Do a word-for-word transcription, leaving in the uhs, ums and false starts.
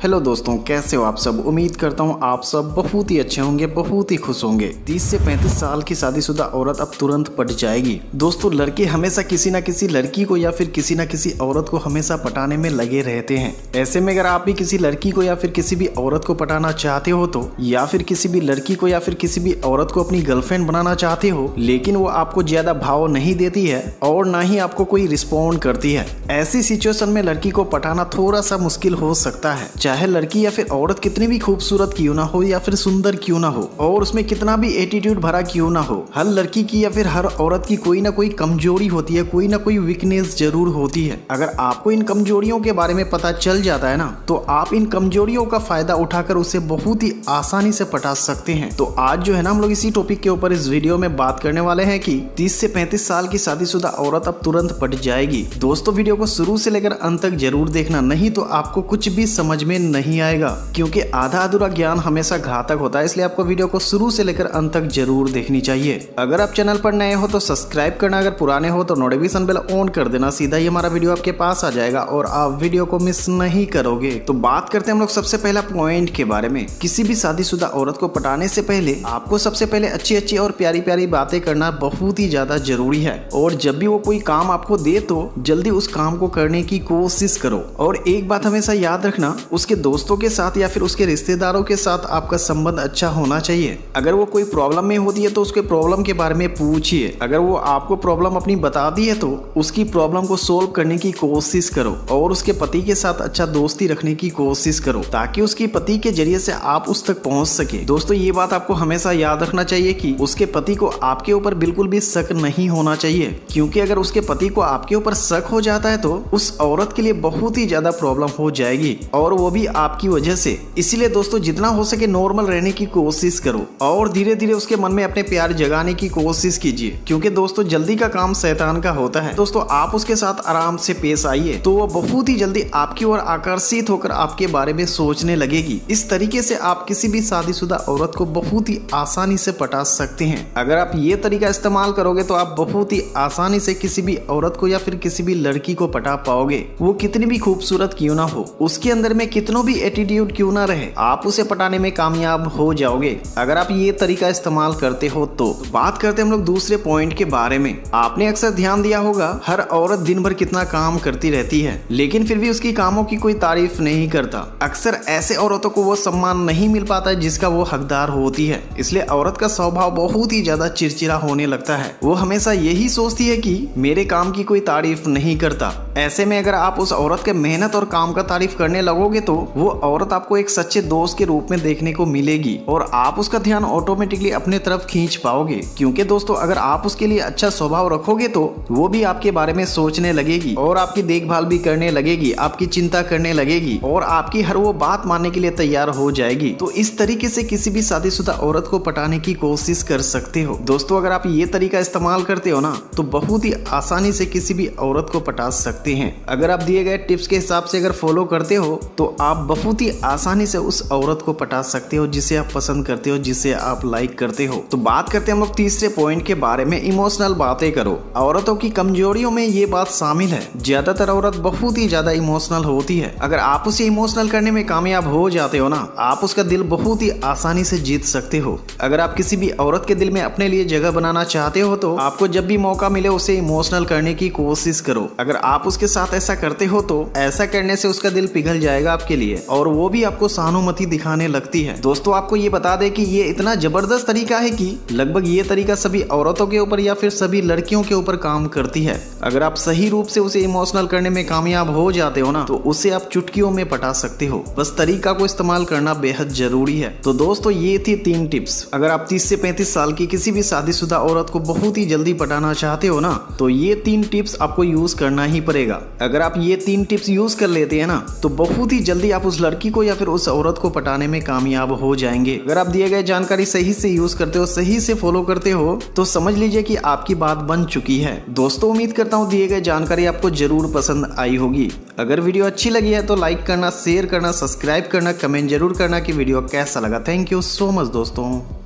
Hello दोस्तों, कैसे हो आप सब। उम्मीद करता हूँ आप सब बहुत ही अच्छे होंगे, बहुत ही खुश होंगे। तीस से पैंतीस साल की शादीशुदा औरत अब तुरंत पट जाएगी। दोस्तों, लड़के हमेशा किसी न किसी लड़की को या फिर किसी न किसी औरत को हमेशा पटाने में लगे रहते हैं। ऐसे में अगर आप भी किसी लड़की को या फिर किसी भी औरत को पटाना चाहते हो तो, या फिर किसी भी लड़की को या फिर किसी भी औरत को अपनी गर्लफ्रेंड बनाना चाहते हो, लेकिन वो आपको ज्यादा भाव नहीं देती है और ना ही आपको कोई रिस्पॉन्ड करती है, ऐसी सिचुएशन में लड़की को पटाना थोड़ा सा मुश्किल हो सकता है। चाहे लड़की या फिर औरत कितनी भी खूबसूरत क्यों ना हो या फिर सुंदर क्यों ना हो और उसमें कितना भी एटीट्यूड भरा क्यों ना हो, हर लड़की की या फिर हर औरत की कोई ना कोई कमजोरी होती है, कोई ना कोई वीकनेस जरूर होती है। अगर आपको इन कमजोरियों के बारे में पता चल जाता है ना, तो आप इन कमजोरियों का फायदा उठाकर उसे बहुत ही आसानी से पटा सकते हैं। तो आज जो है ना, हम लोग इसी टॉपिक के ऊपर इस वीडियो में बात करने वाले हैं कि तीस से पैंतीस साल की शादीशुदा औरत अब तुरंत पट जाएगी। दोस्तों, वीडियो को शुरू से लेकर अंत तक जरूर देखना, नहीं तो आपको कुछ भी समझ में नहीं आएगा, क्योंकि आधा अधूरा ज्ञान हमेशा घातक होता है। इसलिए आपको वीडियो को शुरू से लेकर अंत तक जरूर देखनी चाहिए। अगर आप चैनल पर नए हो तो सब्सक्राइब करना, अगर पुराने हो तो नोटिफिकेशन बेल ऑन कर देना, सीधा ही हमारा वीडियो आपके पास आ जाएगा और आप वीडियो को मिस नहीं करोगे। तो बात करते हैं हम लोग सबसे पहला पॉइंट के बारे में। किसी भी शादीशुदा औरत को पटाने से पहले आपको सबसे पहले अच्छी अच्छी और प्यारी प्यारी बातें करना बहुत ही ज्यादा जरूरी है। और जब भी वो कोई काम आपको दे तो जल्दी उस काम को करने की कोशिश करो। और एक बात हमेशा याद रखना, उसके दोस्तों के साथ या फिर उसके रिश्तेदारों के साथ आपका संबंध अच्छा होना चाहिए। अगर वो कोई प्रॉब्लम में होती है तो उसके प्रॉब्लम के बारे में पूछिए। अगर वो आपको प्रॉब्लम अपनी बता दी है तो उसकी प्रॉब्लम को सोल्व करने की कोशिश करो और उसके पति के साथ अच्छा दोस्ती रखने की कोशिश करो, ताकि उसकी पति के जरिए से आप उस तक पहुंच सके। दोस्तों, ये बात आपको हमेशा याद रखना चाहिए कि उसके पति को आपके ऊपर बिल्कुल भी शक नहीं होना चाहिए, क्योंकि अगर उसके पति को आपके ऊपर शक हो जाता है तो उस औरत के लिए बहुत ही ज्यादा प्रॉब्लम हो जाएगी, और वो भी आपकी वजह से। इसीलिए दोस्तों, जितना हो सके नॉर्मल रहने की कोशिश करो और धीरे धीरे उसके मन में अपने प्यार जगाने की कोशिश कीजिए, क्योंकि दोस्तों जल्दी का काम शैतान का होता है। दोस्तों, आप उसके साथ आराम से पेश आइए तो वो बहुत ही जल्दी आपकी ओर आकर्षित होकर आपके बारे में सोचने लगेगी। इस तरीके से आप किसी भी शादीशुदा औरत को बहुत ही आसानी से पटा सकते हैं। अगर आप ये तरीका इस्तेमाल करोगे तो आप बहुत ही आसानी से किसी भी औरत को या फिर किसी भी लड़की को पटा पाओगे। वो कितनी भी खूबसूरत क्यों ना हो, उसके अंदर में कितनों भी एटीट्यूड क्यों ना रहे, आप उसे पटाने में कामयाब हो जाओगे अगर आप ये तरीका इस्तेमाल करते हो तो। बात करते हैं हम लोग दूसरे पॉइंट के बारे में। आपने अक्सर ध्यान दिया होगा, हर औरत दिन भर कितना काम करती रहती है, लेकिन फिर भी उसकी कामों की कोई तारीफ नहीं करता। अक्सर ऐसे औरतों को वो सम्मान नहीं मिल पाता है जिसका वो हकदार होती है। इसलिए औरत का स्वभाव बहुत ही ज्यादा चिड़चिड़ा होने लगता है। वो हमेशा यही सोचती है कि मेरे काम की कोई तारीफ नहीं करता। ऐसे में अगर आप उस औरत के मेहनत और काम का तारीफ करने लगोगे तो वो औरत आपको एक सच्चे दोस्त के रूप में देखने को मिलेगी और आप उसका ध्यान ऑटोमेटिकली अपने तरफ खींच पाओगे। क्योंकि दोस्तों, अगर आप उसके लिए अच्छा स्वभाव रखोगे तो वो भी आपके बारे में सोचने लगेगी और आपकी देखभाल भी करने लगेगी, आपकी चिंता करने लगेगी और आपकी हर वो बात मानने के लिए तैयार हो जाएगी। तो इस तरीके से किसी भी शादीशुदा औरत को पटाने की कोशिश कर सकते हो। दोस्तों, अगर आप ये तरीका इस्तेमाल करते हो ना, तो बहुत ही आसानी से किसी भी औरत को पटा सकते हैं। अगर आप दिए गए टिप्स के हिसाब से अगर फॉलो करते हो तो आप बहुत ही आसानी से उस औरत को पटा सकते हो जिसे आप पसंद करते हो, जिसे आप लाइक करते हो। तो बात करते हैं हम लोग तीसरे पॉइंट के बारे में, इमोशनल बातें करो। औरतों की कमजोरियों में ये बात शामिल है, ज्यादातर औरत बहुत ही ज्यादा इमोशनल होती है। अगर आप उसे इमोशनल करने में कामयाब हो जाते हो ना, आप उसका दिल बहुत ही आसानी से जीत सकते हो। अगर आप किसी भी औरत के दिल में अपने लिए जगह बनाना चाहते हो तो आपको जब भी मौका मिले उसे इमोशनल करने की कोशिश करो। अगर आप उसके साथ ऐसा करते हो तो ऐसा करने से उसका दिल पिघल जाएगा आपके लिए और वो भी आपको सहानुभूति दिखाने लगती है। दोस्तों, आपको ये बता दें कि ये इतना जबरदस्त तरीका है कि लगभग ये तरीका सभी औरतों के ऊपर या फिर सभी लड़कियों के ऊपर काम करती है। अगर आप सही रूप से उसे इमोशनल करने में कामयाब हो जाते हो ना, तो उसे आप चुटकियों में पटा सकते हो। बस तरीका को इस्तेमाल करना बेहद जरूरी है। तो दोस्तों, ये थी तीन टिप्स। अगर आप तीस से पैंतीस साल की किसी भी शादीशुदा औरत को बहुत ही जल्दी पटाना चाहते हो ना, तो ये तीन टिप्स आपको यूज करना ही पड़ेगा। अगर आप ये तीन टिप्स यूज कर लेते हैं ना, तो बहुत ही जल्दी आप उस लड़की को या फिर उस औरत को पटाने में कामयाब हो जाएंगे। अगर आप दिए गए जानकारी सही से यूज करते हो, सही से फॉलो करते हो, तो समझ लीजिए कि आपकी बात बन चुकी है। दोस्तों, उम्मीद करता हूँ दिए गए जानकारी आपको जरूर पसंद आई होगी। अगर वीडियो अच्छी लगी है तो लाइक करना, शेयर करना, सब्सक्राइब करना, कमेंट जरूर करना कि वीडियो कैसा लगा। थैंक यू सो मच दोस्तों।